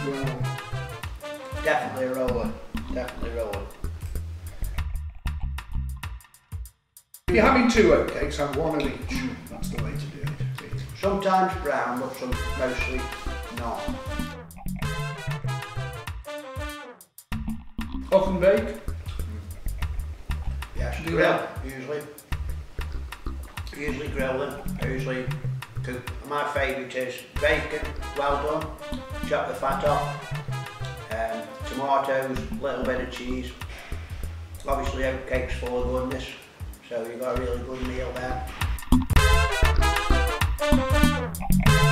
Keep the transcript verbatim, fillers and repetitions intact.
Well, definitely a roller. Definitely a roller. if you're having two oatcakes, have one of each. That's the way to do it. Sometimes brown, but some mostly not. Oven bake? Yes, Do grill, that. usually. Usually grill them, usually cook. My favourite is bacon, well done, chop the fat off, um, tomatoes, little bit of cheese. Obviously oatcake's full of goodness, so you've got a really good meal there.